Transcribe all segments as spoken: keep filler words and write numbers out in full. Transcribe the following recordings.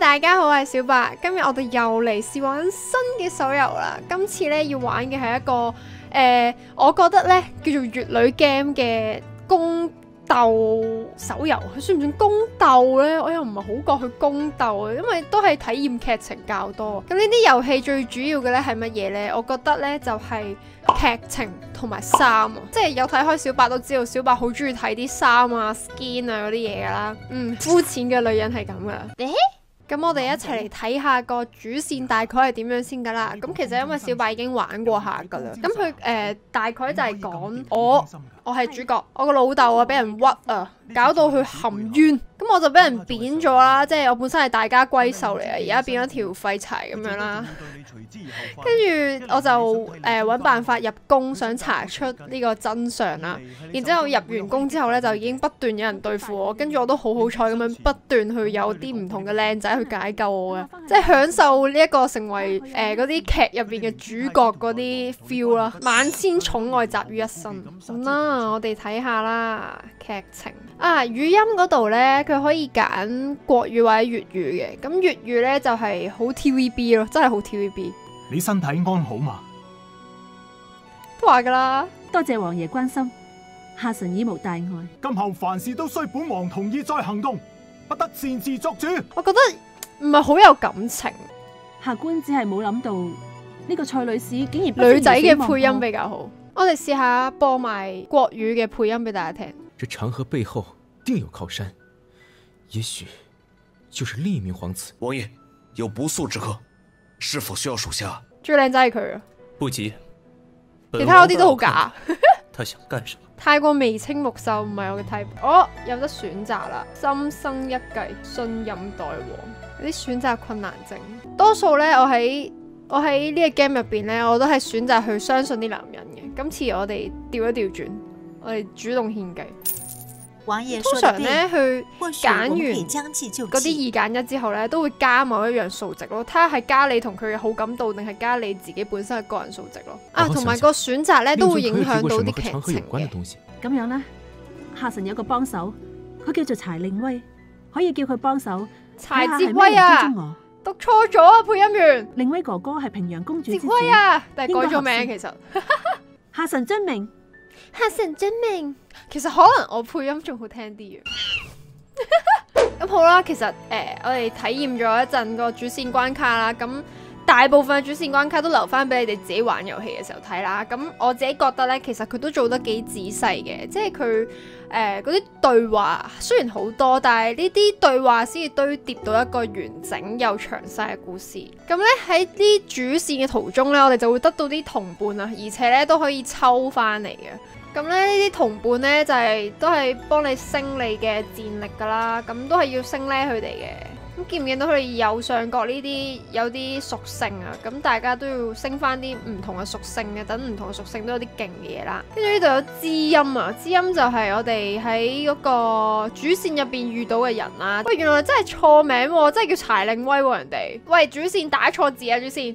大家好，我係小白。今日我哋又嚟試玩新嘅手遊啦。今次咧要玩嘅係一個誒、呃，我覺得咧叫做乙女 game 嘅宮鬥手遊。佢算唔算宮鬥呢？我又唔係好覺佢宮鬥啊，因為都係體驗劇情較多。咁呢啲遊戲最主要嘅咧係乜嘢呢？我覺得咧就係、是、劇情同埋衫啊，即係有睇開小白都知道，小白好中意睇啲衫啊、skin 啊嗰啲嘢噶啦。嗯，膚淺嘅女人係咁噶啦。咁我哋一齊嚟睇下個主線大概係點樣先噶啦。咁其實因為小白已經玩過下噶啦，咁佢誒大概就係講我我係主角，我個老豆啊俾人屈啊，搞到佢含冤，咁我就俾人扁咗啦。即係我本身係大家閨秀嚟啊，而家變咗條廢柴咁樣啦。跟住我就誒揾、呃、辦法入宮，想查出呢個真相啦。然之後入完宮之後咧，就已經不斷有人對付我，跟住我都好好彩咁樣不斷去有啲唔同嘅靚仔去解救我嘅，即係享受呢一個成為誒嗰啲劇入邊嘅主角嗰啲 feel 啦，萬千寵愛集於一身。咁啦，我哋睇下啦，劇情啊，語音嗰度咧，佢可以揀國語或者粵語嘅。咁粵語咧就係好 T V B 咯，真係好 T V B。 你身體安好嘛？ 都話噶啦， 多謝王爺關心，下臣已無大礙。 今後凡事都需本王同意再行動，不得擅自作主。 我覺得唔係好有感情。 下官只係冇諗到呢個蔡女士竟然不女仔嘅配音比較好。我哋試下播埋國語嘅配音俾大家聽。 這長河背後定有靠山，也許就是另一名皇子。 王爺有不速之客，是否需要屬下？ 最靚仔係佢啊！ 不急， 其他嗰啲都好假。 他想幹什麼？ 太過眉清目秀唔係我嘅 type。哦，有得選擇啦，心生一計，信任大王。有啲選擇困難症，多數咧我喺我喺呢個 game 入邊咧，我都係選擇去相信啲男人嘅。今次我哋調一調轉，我哋主動獻計。通常咧去揀完嗰啲二揀一之後咧，都會加某一樣數值咯。睇下係加你同佢嘅好感度，定係加你自己本身嘅個人數值咯。啊，同埋個選擇咧都會影響到啲劇情嘅。 咁樣咧，下臣有個幫手，佢叫做柴令威，可以叫佢幫手。 柴哲威啊，讀錯咗啊！配音員令威哥哥係平陽公主之子。 哲威啊，但係改咗名其實。 下臣遵命。 下臣遵命。其實可能我配音仲好聽啲嘅。咁好啦，其實誒、呃，我哋體驗咗一陣個主線關卡啦，咁大部分嘅主線關卡都留翻俾你哋自己玩遊戲嘅時候睇啦。咁我自己覺得咧，其實佢都做得幾仔細嘅，即係佢誒嗰啲對話雖然好多，但係呢啲對話先至堆疊到一個完整又詳細嘅故事。咁咧喺啲主線嘅途中咧，我哋就會得到啲同伴啊，而且咧都可以抽翻嚟嘅。咁咧呢啲同伴咧就係、是、都係幫你升你嘅戰力噶啦，咁都係要升咧佢哋嘅。咁見唔見到佢哋右上角呢啲有啲屬性啊？咁大家都要升翻啲唔同嘅屬性嘅，等唔同嘅屬性都有啲勁嘅嘢啦。跟住呢度有知音啊，知音就係我哋喺嗰個主線入邊遇到嘅人啦。喂，原來真係錯名喎，真係叫柴令威喎人哋。喂，主線打錯字啊，主線。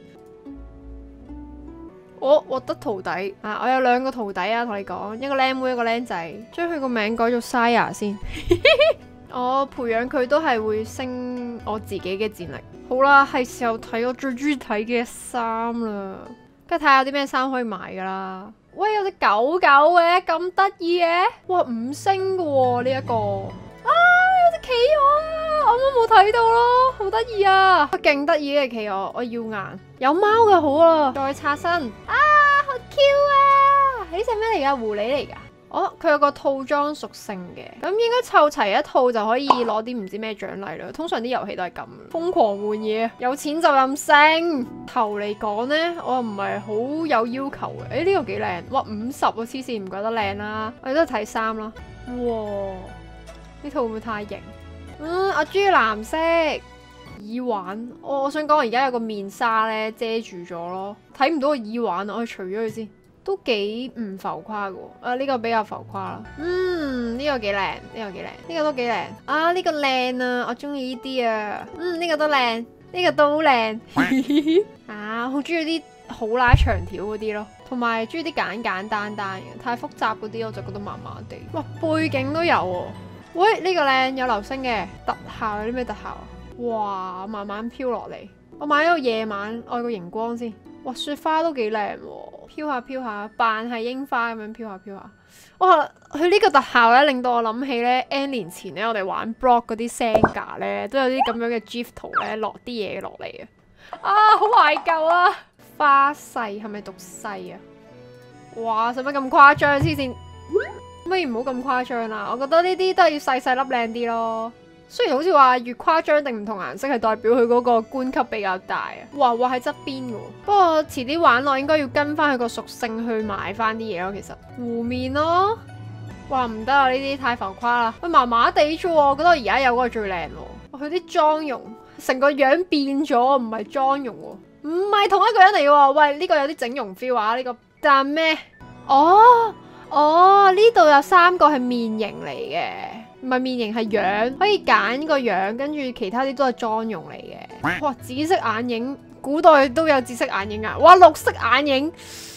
我獲得徒弟啊！我有兩個徒弟啊，同你講，一個靚妹，一個靚仔，將佢個名改做 Saya 先。我培養佢都係會升我自己嘅戰力。好啦，係時候睇我最中意睇嘅衫啦，跟住睇下有啲咩衫可以買噶啦。喂，有隻狗狗嘅，咁得意嘅，哇，五星嘅喎呢一個。啊，有隻企鵝啊，我啱冇睇到咯，好得意啊，勁得意嘅企鵝，我要硬，有貓嘅好啊，再刷新，啊，好 Q 啊，呢隻咩嚟噶？狐狸嚟噶，哦，佢有個套裝屬性嘅，咁應該湊齊一套就可以攞啲唔知咩獎勵啦。通常啲遊戲都係咁，瘋狂換嘢，有錢就任性。頭嚟講呢，我唔係好有要求嘅。誒，呢個幾靚，哇，五十啊，黐線唔覺得靚啦，我哋都係睇衫啦，哇。呢套會唔會太型？嗯，我中意藍色耳環。我我想講，我而家有個面紗咧遮住咗咯，睇唔到個耳環，我去除咗佢先。都幾唔浮誇嘅。啊，呢、這個比較浮誇啦。嗯，呢、這個幾靚，呢、這個幾靚，呢、這個都幾靚。啊，呢、這個靚啊，我中意呢啲啊。嗯，呢、這個都靚，呢、這個都靚。啊，好中意啲好拉長條嗰啲咯。同埋中意啲簡簡單單嘅，太複雜嗰啲我就覺得麻麻地。哇，背景都有喎、啊。喂，呢、這個靚，有流星嘅特效，有啲咩特效啊？ 哇，慢慢飄落嚟。我買咗個夜晚，我有個熒光先。哇，雪花都幾靚喎，飄下飄下，扮係櫻花咁樣飄下飄下。哇，佢呢個特效咧，令到我諗起咧 N 年前咧，我哋玩 Block 嗰啲 Senga 咧，都有啲咁樣嘅 GIF 圖咧，落啲嘢落嚟啊！啊，好懷舊啊！花細係咪讀細啊？哇，使乜咁誇張？黐線，可唔可以唔好咁誇張啦？我覺得呢啲都係要細細粒靚啲咯。雖然好似話越誇張定唔同顏色係代表佢嗰個官級比較大啊。哇哇喺側邊嘅喎，不過遲啲玩落應該要跟翻佢個屬性去買翻啲嘢咯。其實湖面咯，哇唔得啊！呢啲太浮誇啦。喂，麻麻地啫喎，我覺得我而家有嗰個最靚喎。佢啲妝容成個樣變咗，唔係妝容喎，唔係同一個人嚟喎。喂，呢個有啲整容 feel 啊！呢個但咩？哦哦，呢度有三個係面型嚟嘅。唔係面型係樣，可以揀個樣，跟住其他啲都係妝容嚟嘅。哇，紫色眼影，古代都有紫色眼影啊！哇，綠色眼影，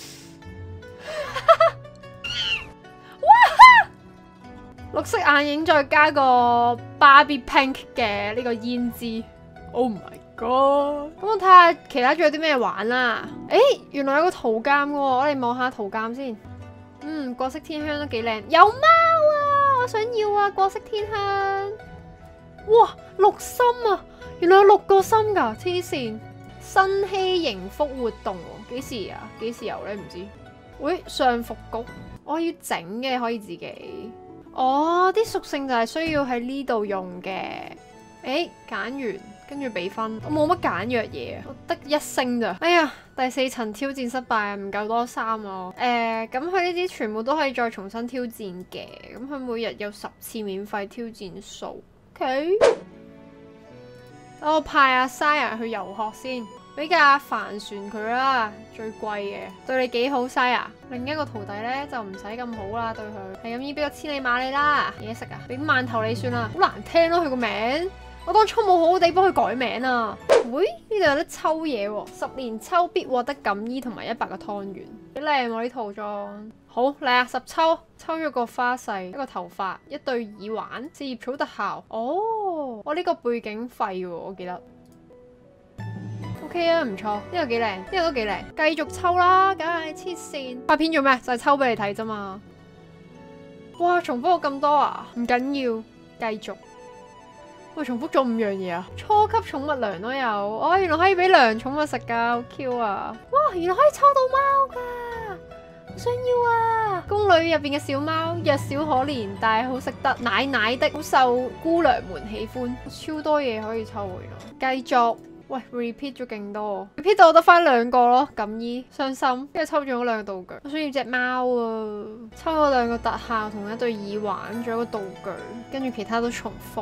哇，綠色眼影再加個 Barbie Pink 嘅呢個胭脂 ，Oh my god！咁我睇下其他仲有啲咩玩啦。誒，原來有個圖鑑嘅喎，我哋望下圖鑑先。嗯，國色天香都幾靚，有貓啊！我想要啊，國色天香。哇，六心啊！原來有六個心噶，黐線！新禧迎福活動喎，幾時啊？幾時有咧？唔知。喂，上服局，我要整嘅可以自己。哦，啲屬性就係需要喺呢度用嘅。誒，揀完跟住俾分，我冇乜簡約嘢啊，我得一星咋。哎呀，第四層挑戰失敗啊，唔夠多三啊。誒，咁佢呢啲全部都可以再重新挑戰嘅。咁佢每日有十次免費挑戰數。OK，等我派阿 Saya 去遊學先，俾架帆船佢啦，最貴嘅。對你幾好 Saya。另一個徒弟咧就唔使咁好啦，對佢係咁依俾個千里馬你啦。嘢食啊，俾饅頭你算啦，好難聽咯佢個名。我當初冇好好地幫佢改名啊！喂，呢度有得抽嘢喎，十年抽必獲得錦衣同埋一百個湯圓，幾靚喎啲套裝。好嚟啊，十抽，抽咗個花勢，一個頭髮，一對耳環，四葉草特效。哦，我呢個背景廢喎，我記得。OK 啊，唔錯，呢個幾靚，呢個都幾靚。繼續抽啦，梗係黐線。拍片做咩？就係抽俾你睇啫嘛。哇，重複咗咁多啊？唔緊要，繼續。喂，重複咗五樣嘢啊！初級寵物糧都有，哦，原來可以俾糧寵物食噶，好 Q 啊！哇，原來可以抽到貓噶，好想要啊！宮女入邊嘅小貓弱小可憐，但係好識得奶奶的，好受姑娘們喜歡，超多嘢可以抽回來。繼續，喂 ，repeat 咗勁多 ，repeat 到我得翻兩個咯，錦衣傷心，跟住抽中咗兩個道具，我想要隻貓啊！抽咗兩個特效同一對耳環，仲有個道具，跟住其他都重複。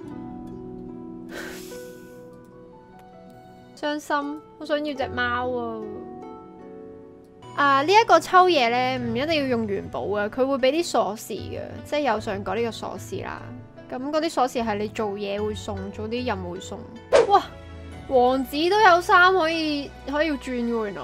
傷心，我想要隻貓啊！啊，呢、這、一個抽嘢呢，唔一定要用元寶嘅，佢會俾啲鎖匙嘅，即係右上角呢個鎖匙啦。咁嗰啲鎖匙係你做嘢會送，做啲任務會送。哇，王子都有衫可以可以要轉嘅，原來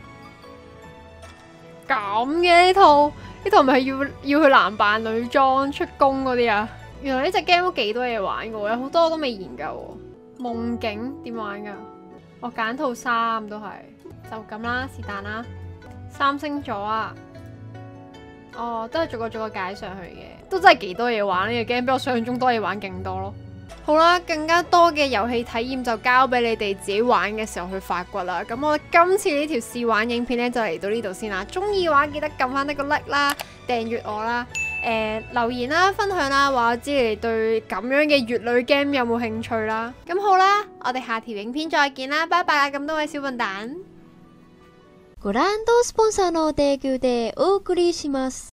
咁嘅呢套呢套咪係要要去男扮女裝出宮嗰啲啊？原來呢隻 game 都幾多嘢玩嘅，有好多都未研究。夢境點玩噶？我揀套衫都係，就咁啦，是但啦。三星座啊，哦，都係逐個逐個解上去嘅，都真係幾多嘢玩呢個 game，比我想象中多嘢玩勁多咯。好啦，更加多嘅遊戲體驗就交俾你哋自己玩嘅時候去發掘啦。咁我今次呢條試玩影片呢，就嚟到呢度先啦。中意嘅話記得撳翻呢個 like 啦，訂閱我啦。誒、呃、留言啦，分享啦，話我知你哋對咁樣嘅乙女 game 有冇興趣啦。咁好啦，我哋下條影片再見啦，拜拜！咁多位小笨蛋。 ご覧のスポンサーの提供でお送りします。